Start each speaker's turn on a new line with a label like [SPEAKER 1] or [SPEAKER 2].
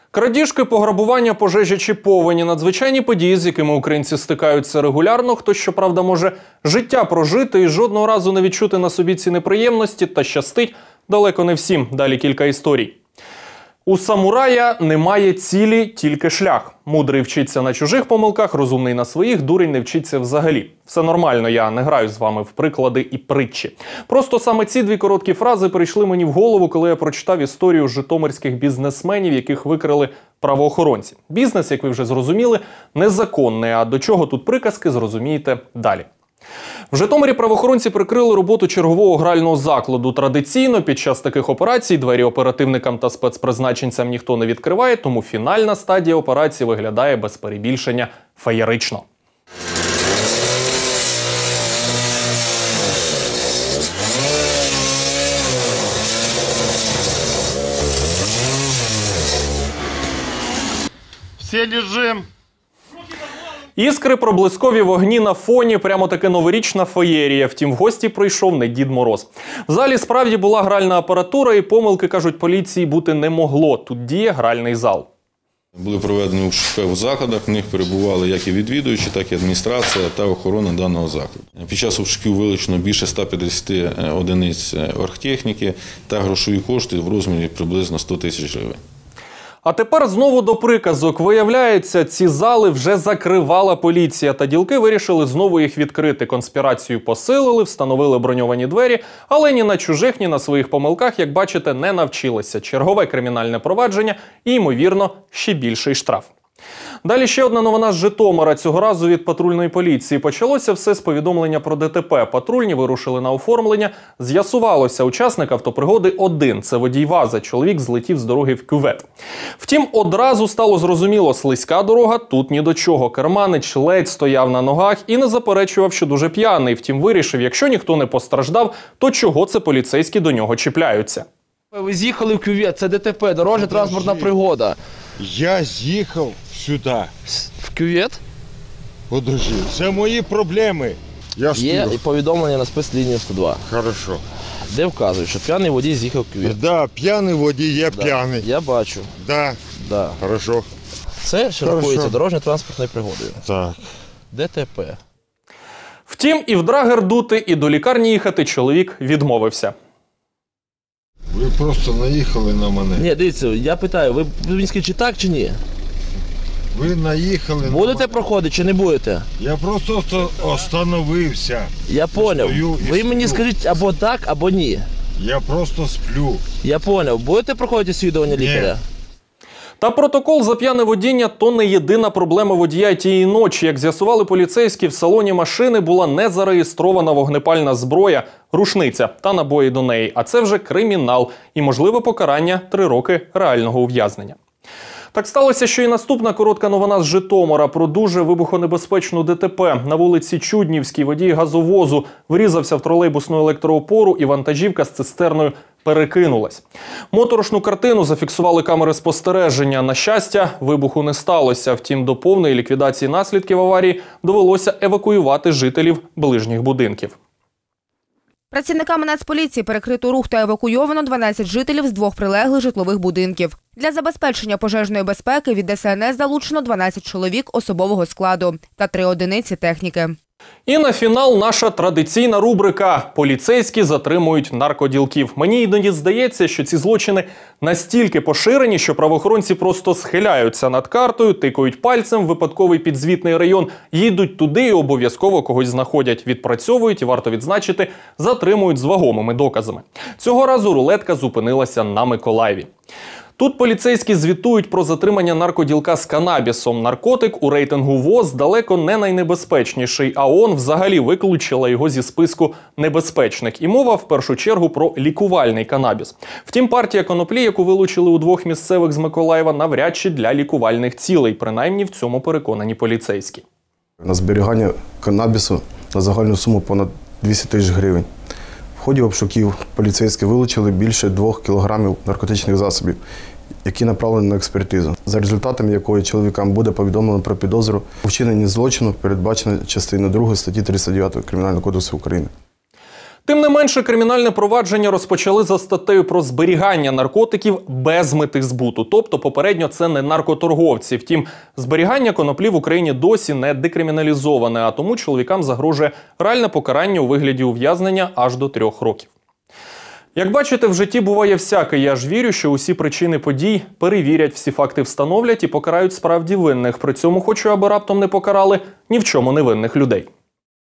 [SPEAKER 1] Крадіжки, пограбування, пожежі чи повені – надзвичайні події, з якими українці стикаються регулярно. Хтось, щоправда, може життя прожити і жодного разу не відчути на собі ці неприємності, та щастить далеко не всім. Далі кілька історій. У самурая немає цілі, тільки шлях. Мудрий вчиться на чужих помилках, розумний на своїх, дурень не вчиться взагалі. Все нормально, я не граю з вами в приклади і притчі. Просто саме ці дві короткі фрази прийшли мені в голову, коли я прочитав історію житомирських бізнесменів, яких викрили правоохоронці. Бізнес, як ви вже зрозуміли, незаконний, а до чого тут приказки, зрозумієте далі. В Житомирі правоохоронці прикрили роботу чергового грального закладу. Традиційно під час таких операцій двері оперативникам та спецпризначенцям ніхто не відкриває, тому фінальна стадія операції виглядає без перебільшення феєрично.
[SPEAKER 2] Всі лежимо.
[SPEAKER 1] Іскри, проблискові вогні на фоні, прямо таки новорічна феєрія. Втім, в гості прийшов не Дід Мороз. В залі справді була гральна апаратура і помилки, кажуть, поліції бути не могло. Тут діє гральний зал.
[SPEAKER 3] Були проведені обшуки в закладах, в них перебували як і відвідувачі, так і адміністрація та охорона даного закладу. Під час обшуків вилучено більше 150 одиниць оргтехніки та грошові кошти в розмірі приблизно 100 тисяч гривень.
[SPEAKER 1] А тепер знову до приказок. Виявляється, ці зали вже закривала поліція, та ділки вирішили знову їх відкрити. Конспірацію посилили, встановили броньовані двері, але ні на чужих, ні на своїх помилках, як бачите, не навчилися. Чергове кримінальне провадження і, ймовірно, ще більший штраф. Далі ще одна новина з Житомира, цього разу від патрульної поліції. Почалося все з повідомлення про ДТП. Патрульні вирушили на оформлення. З'ясувалося, учасник автопригоди один – це водій ВАЗа. Чоловік злетів з дороги в кювет. Втім, одразу стало зрозуміло – слизька дорога тут ні до чого. Керманич ледь стояв на ногах і не заперечував, що дуже п'яний. Втім, вирішив, якщо ніхто не постраждав, то чого це поліцейські до нього чіпляються?
[SPEAKER 4] Ви з'їхали в кювет, це ДТП, дорожньо-транспортна пригода.
[SPEAKER 2] Я з'їхав сюди.
[SPEAKER 4] В кювет?
[SPEAKER 2] Подожди, це мої проблеми. Я
[SPEAKER 4] Є і повідомлення на спецлінію 102.
[SPEAKER 2] Хорошо.
[SPEAKER 4] Де вказують, що п'яний водій з'їхав в кювет.
[SPEAKER 2] Да, п'яний водій, я п'яний.
[SPEAKER 4] Я бачу.
[SPEAKER 2] Да.
[SPEAKER 4] Да.
[SPEAKER 2] Хорошо.
[SPEAKER 4] Це що рахується дорожньо-транспортною пригодою.
[SPEAKER 2] Так.
[SPEAKER 4] ДТП.
[SPEAKER 1] Втім, і в драгер дути, і до лікарні їхати чоловік відмовився.
[SPEAKER 2] Ви просто наїхали на мене.
[SPEAKER 4] Ні, дивіться, я питаю, ви мені скажіть, чи так, чи ні?
[SPEAKER 2] Ви наїхали на мене.
[SPEAKER 4] Будете проходити, чи не будете?
[SPEAKER 2] Я просто остановився.
[SPEAKER 4] Я поняв. Ви мені скажіть або так, або ні.
[SPEAKER 2] Я просто сплю.
[SPEAKER 4] Я поняв. Будете проходити освідування лікаря?
[SPEAKER 1] Та протокол за п'яне водіння – то не єдина проблема водія тієї ночі. Як з'ясували поліцейські, в салоні машини була не зареєстрована вогнепальна зброя, рушниця та набої до неї. А це вже кримінал і, можливе покарання – 3 роки реального ув'язнення. Так сталося, що і наступна коротка новина з Житомира про дуже вибухонебезпечну ДТП. На вулиці Чуднівській водій газовозу врізався в тролейбусну електроопору і вантажівка з цистерною перекинулась. Моторошну картину зафіксували камери спостереження. На щастя, вибуху не сталося. Втім, до повної ліквідації наслідків аварії довелося евакуювати жителів ближніх будинків.
[SPEAKER 5] Працівниками Нацполіції перекрито рух та евакуйовано 12 жителів з 2 прилеглих житлових будинків. Для забезпечення пожежної безпеки від ДСНС залучено 12 чоловік особового складу та 3 одиниці техніки.
[SPEAKER 1] І на фінал наша традиційна рубрика «Поліцейські затримують наркоділків». Мені іноді здається, що ці злочини настільки поширені, що правоохоронці просто схиляються над картою, тикають пальцем в випадковий підзвітний район, їдуть туди і обов'язково когось знаходять, відпрацьовують і, варто відзначити, затримують з вагомими доказами. Цього разу рулетка зупинилася на Миколаєві. Тут поліцейські звітують про затримання наркоділка з канабісом. Наркотик у рейтингу ВОЗ далеко не найнебезпечніший, а ООН взагалі виключила його зі списку небезпечних. І мова в першу чергу про лікувальний канабіс. Втім, партія коноплі, яку вилучили у 2 місцевих з Миколаєва, навряд чи для лікувальних цілей. Принаймні в цьому переконані поліцейські.
[SPEAKER 6] На зберігання канабісу на загальну суму понад 200 тисяч гривень. В ході обшуків поліцейські вилучили більше 2 кілограмів наркотичних засобів, які направлені на експертизу, за результатами якої чоловікам буде повідомлено про підозру у вчиненні злочину, передбачено частиною 2 статті 39 Кримінального кодексу України.
[SPEAKER 1] Тим не менше, кримінальне провадження розпочали за статтею про зберігання наркотиків без мети збуту. Тобто, попередньо це не наркоторговці. Втім, зберігання коноплі в Україні досі не декриміналізоване, а тому чоловікам загрожує реальне покарання у вигляді ув'язнення аж до 3 років. Як бачите, в житті буває всяке. Я ж вірю, що усі причини подій перевірять, всі факти встановлять і покарають справді винних. При цьому хочу, аби раптом не покарали ні в чому невинних людей.